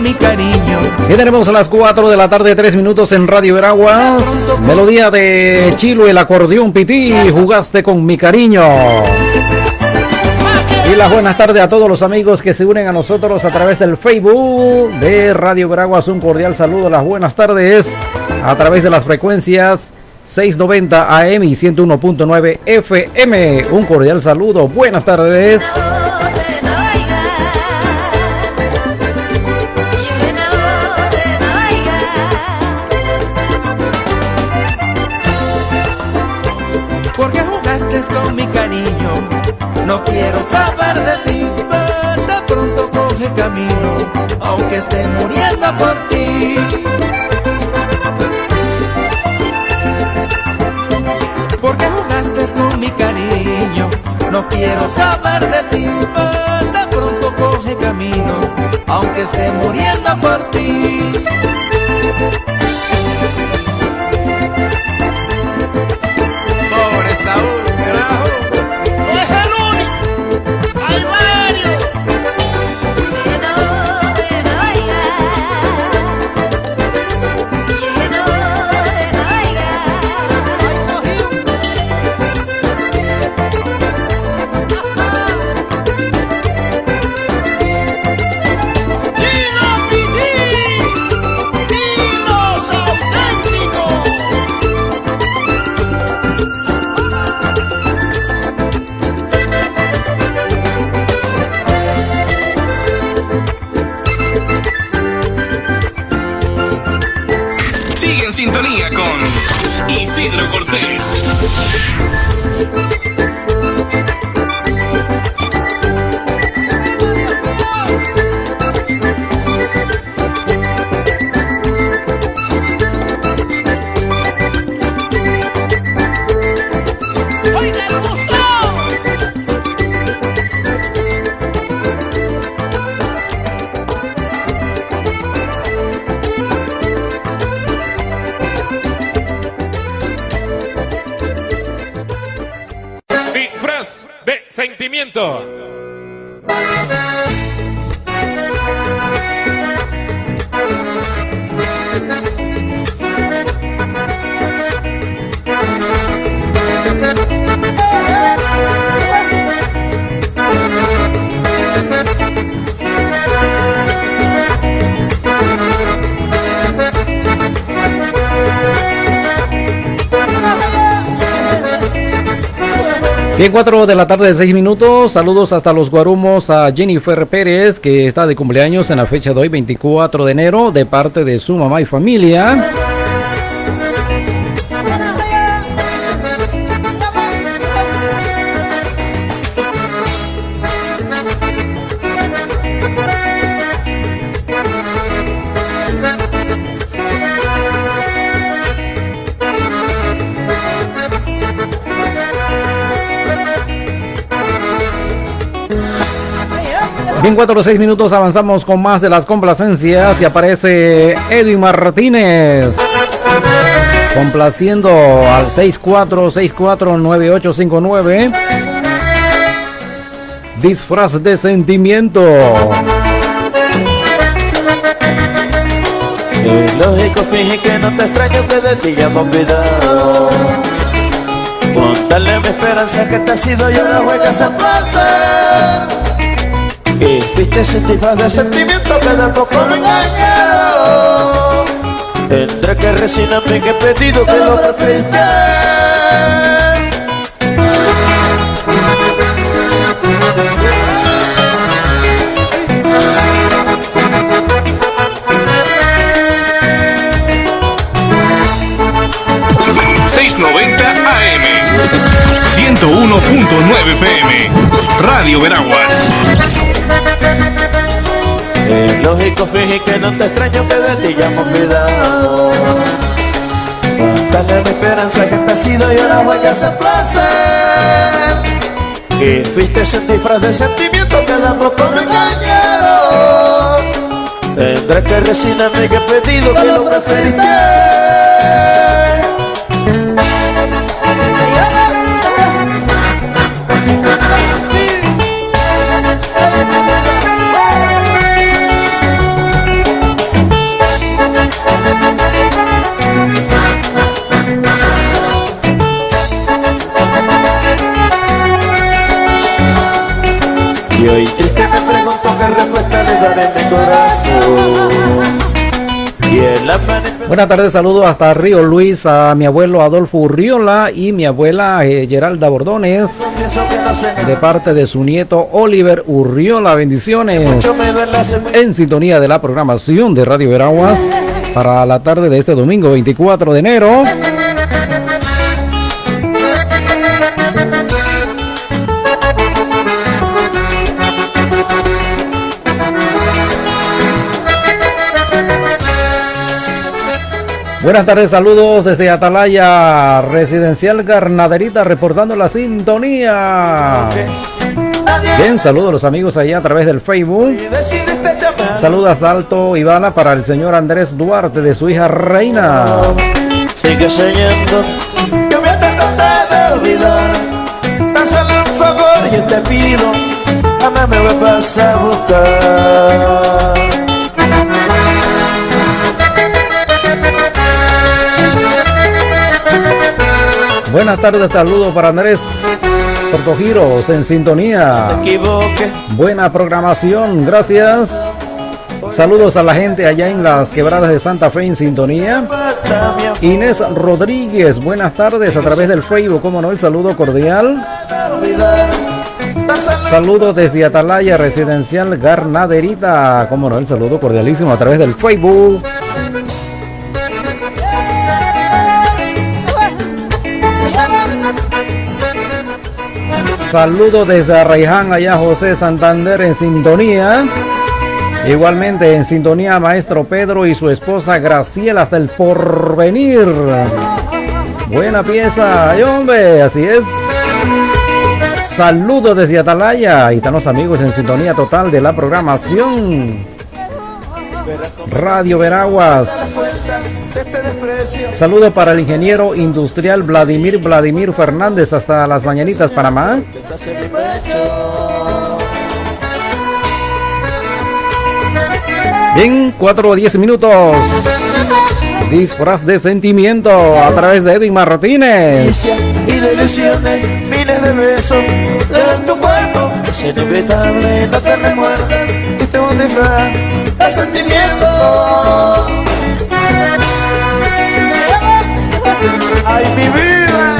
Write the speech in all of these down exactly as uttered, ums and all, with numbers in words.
mi cariño. Y tenemos a las cuatro de la tarde, tres minutos en Radio Veraguas. Melodía de Chilo, el acordeón Pití, jugaste con mi cariño. Y las buenas tardes a todos los amigos que se unen a nosotros a través del Facebook de Radio Veraguas. Un cordial saludo, las buenas tardes a través de las frecuencias seiscientos noventa A M y ciento uno punto nueve F M. Un cordial saludo, buenas tardes. Porque jugaste con mi cariño, no quiero saber de ti, de pronto coge camino, aunque esté muriendo por ti. Porque jugaste con mi cariño, no quiero saber de ti, de pronto coge camino, aunque esté muriendo por ti. Pobre Saúl, carajo. No es el único, hay varios. En sintonía con Isidro Cortés. De sentimiento. Bien, cuatro de la tarde, seis minutos. Saludos hasta los Guarumos a Jennifer Pérez, que está de cumpleaños en la fecha de hoy, veinticuatro de enero, de parte de su mamá y familia. Bien, cuatro o seis minutos, avanzamos con más de las complacencias y aparece Edwin Martínez complaciendo al seis cuatro seis cuatro nueve ocho cinco nueve. Disfraz de sentimiento. Es lógico, finge que no te extraño, que de ti ya me he olvidado. Contarle mi esperanza que te ha sido yo la hueca esa plaza. Y fuiste ese disfraz de sentimiento que de poco me engañaron. Tendré que resignarme que he pedido que lo preferiste. seiscientos noventa A M, ciento uno punto nueve F M, Radio Veraguas. Es lógico, finge que no te extraño, que de ti ya me he olvidado. Dale mi esperanza que te ha sido y ahora voy a hacer placer. Y fuiste ese disfraz de sentimiento que de poco me engañaron. Tendré que resignarme que he pedido que lo preferiste. Y hoy triste me pregunto qué respuesta le daré en mi corazón. Y en la Buenas tardes, saludos hasta Río Luis a mi abuelo Adolfo Urriola y mi abuela eh, Geralda Bordones, de parte de su nieto Oliver Urriola. Bendiciones en sintonía de la programación de Radio Veraguas para la tarde de este domingo veinticuatro de enero. Buenas tardes, saludos desde Atalaya Residencial Garnaderita, reportando la sintonía. Bien, saludos a los amigos allá a través del Facebook. Saludos hasta Alto Ibala para el señor Andrés Duarte de su hija Reina. Sigue soñando, yo voy a tratar de olvidar. Hazle un favor y te pido, a mí me vas a buscar. Buenas tardes, saludos para Andrés Portogiros en sintonía. Buena programación, gracias. Saludos a la gente allá en las quebradas de Santa Fe en sintonía. Inés Rodríguez, buenas tardes a través del Facebook, como no, el saludo cordial. Saludos desde Atalaya Residencial Garnaderita, como no, el saludo cordialísimo a través del Facebook. Saludos desde Arraiján, allá José Santander en sintonía. Igualmente en sintonía Maestro Pedro y su esposa Graciela hasta el Porvenir. Buena pieza, ay, hombre, así es. Saludos desde Atalaya y están los amigos en sintonía total de la programación Radio Veraguas. Saludos para el ingeniero industrial Vladimir Vladimir Fernández hasta Las Mañanitas, Panamá. En cuatro o diez minutos, disfraz de sentimiento a través de Edwin Martínez. Y de ilusiones, miles de besos en tu cuerpo, es inevitable, no te remuerdas. Este es un disfraz de sentimiento. Ay, mi vida.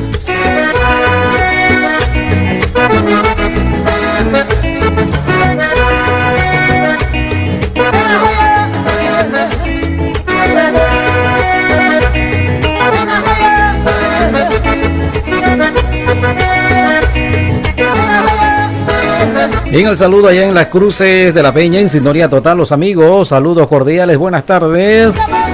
Bien, el saludo allá en las Cruces de la Peña, en sintonía total, los amigos. Saludos cordiales, buenas tardes.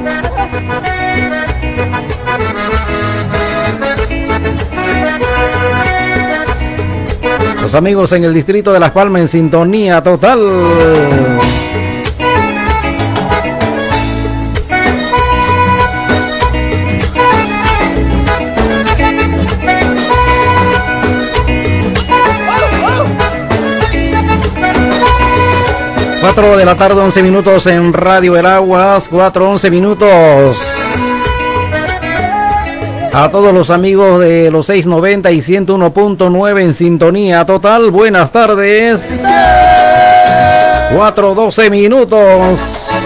Los amigos en el distrito de Las Palmas en sintonía total. cuatro de la tarde, once minutos en Radio Veraguas, cuatro, once minutos. A todos los amigos de los seiscientos noventa y ciento uno punto nueve en sintonía total, buenas tardes. cuatro, doce minutos.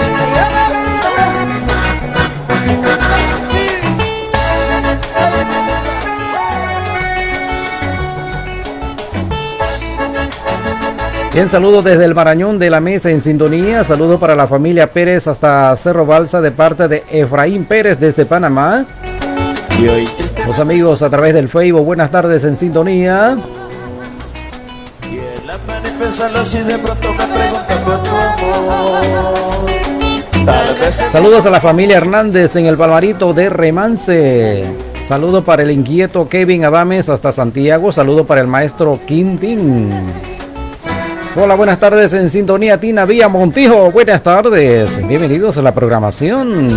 Bien, saludos desde el Marañón de la Mesa en sintonía. Saludos para la familia Pérez hasta Cerro Balsa de parte de Efraín Pérez desde Panamá. Y hoy los amigos a través del Facebook, buenas tardes en sintonía. y en la mañana pensarlo así de pronto me pregunto por tu amor. Tal vez Saludos a la familia Hernández en el Palmarito de Remance. Saludo para el inquieto Kevin Adames hasta Santiago. Saludo para el maestro Quintín. Hola, buenas tardes en sintonía Tina Vía Montijo. Buenas tardes. Bienvenidos a la programación.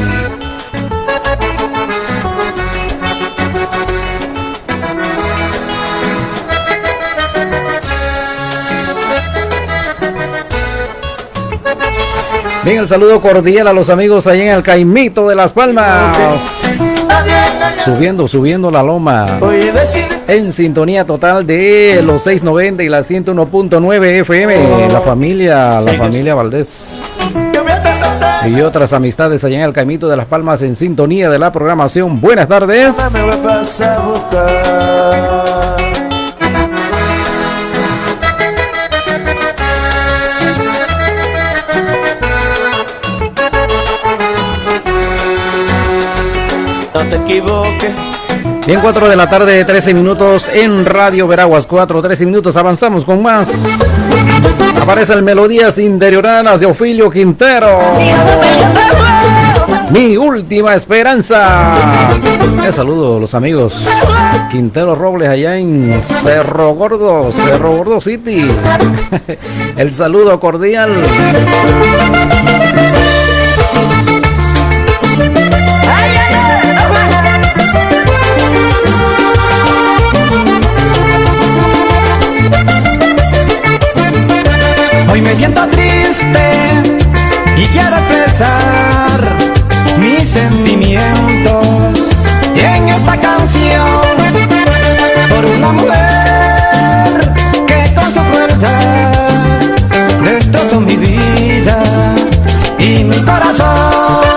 Bien, el saludo cordial a los amigos ahí en el Caimito de Las Palmas. Subiendo, subiendo la loma. En sintonía total de los seiscientos noventa y la ciento uno punto nueve F M. La familia, la familia Valdés. Y otras amistades allá en el Caimito de Las Palmas en sintonía de la programación. Buenas tardes. No te equivoques. Bien, cuatro de la tarde, trece minutos en Radio Veraguas. cuatro, trece minutos, avanzamos con más. Aparecen melodías interioranas de Ofilio Quintero. Mi última esperanza. Un saludo a los amigos Quintero Robles allá en Cerro Gordo, Cerro Gordo City. El saludo cordial. Hoy me siento triste y quiero expresar mis sentimientos en esta canción por una mujer que con su crueldad destrozó mi vida y mi corazón.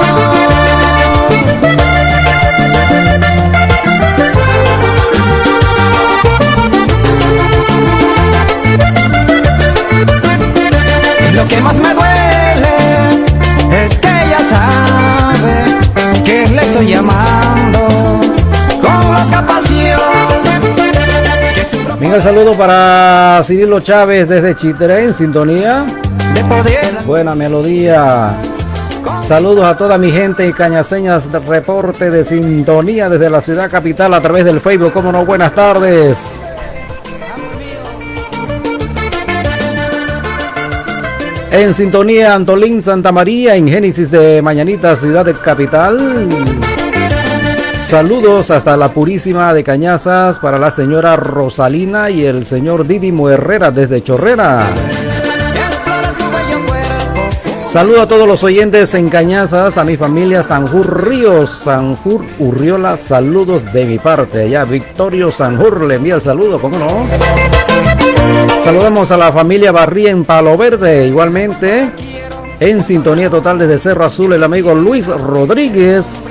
Lo que más me duele es que ella sabe que le estoy llamando con loca pasión. Venga, el saludo para Cirilo Chávez desde Chitré en sintonía. Buena melodía. Saludos a toda mi gente y cañaseñas de reporte de sintonía desde la ciudad capital a través del Facebook. Cómo no, buenas tardes. En sintonía Antolín Santa María en Génesis de Mañanita, ciudad de capital. Saludos hasta la Purísima de Cañazas para la señora Rosalina y el señor Didimo Herrera desde Chorrera. Saludo a todos los oyentes en Cañazas, a mi familia Sanjur Ríos, Sanjur Urriola, saludos de mi parte. Allá Victorio Sanjur le envía el saludo, ¿cómo no? Saludamos a la familia Barría en Palo Verde, igualmente en sintonía total desde Cerro Azul el amigo Luis Rodríguez.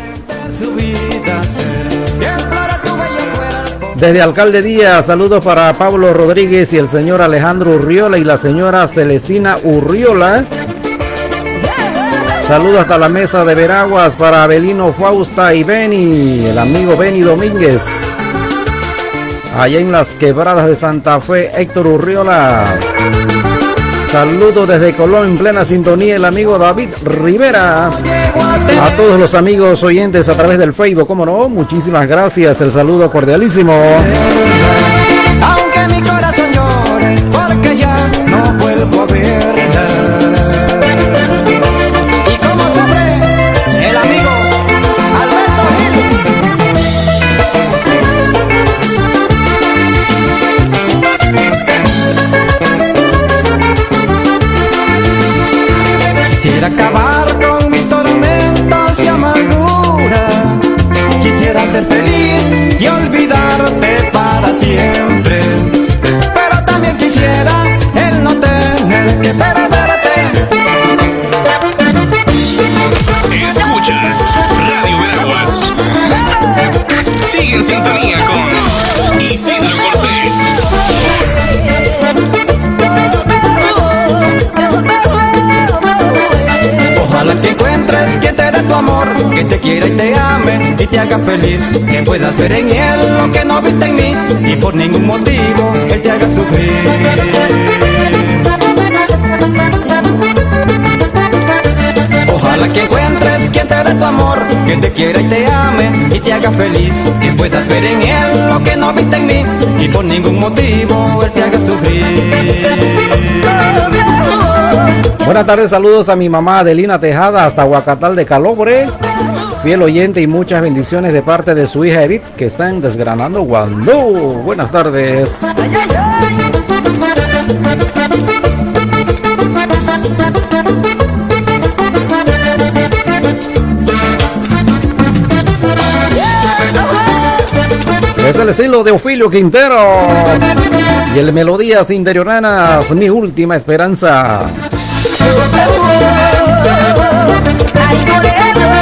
Desde Alcalde Díaz, saludos para Pablo Rodríguez y el señor Alejandro Urriola y la señora Celestina Urriola. Saludos hasta la mesa de Veraguas para Abelino Fausta y Beni, el amigo Beni Domínguez. Allá en las Quebradas de Santa Fe, Héctor Urriola. Saludos desde Colón en plena sintonía, el amigo David Rivera. A todos los amigos oyentes a través del Facebook, cómo no, muchísimas gracias, el saludo cordialísimo. Aunque mi corazón llore, porque ya no vuelvo a verla. Y como sufre el amigo Alberto Gil. Quisiera acabar con mis tormentos y amargura. Quisiera ser feliz y olvidarte para siempre. Pero también quisiera el no tener que perderte. Escuchas Radio Veraguas. Sigue en sintonía con Isidro Cortés. Ojalá que encuentres quien te dé tu amor, que te quiera y te ame y te haga feliz, que puedas ver en él lo que no viste en mí y por ningún motivo él te haga sufrir. Ojalá que encuentres quien te dé tu amor, que te quiera y te ame y te haga feliz, que puedas ver en él lo que no viste en mí y por ningún motivo él te haga sufrir. Buenas tardes, saludos a mi mamá Adelina Tejada hasta Huacatal de Calobre, fiel oyente y muchas bendiciones de parte de su hija Edith que están desgranando Guandú. Buenas tardes. Es el estilo de Ofelio Quintero y el Melodías Interioranas, Mi Última Esperanza. Ay, moreno.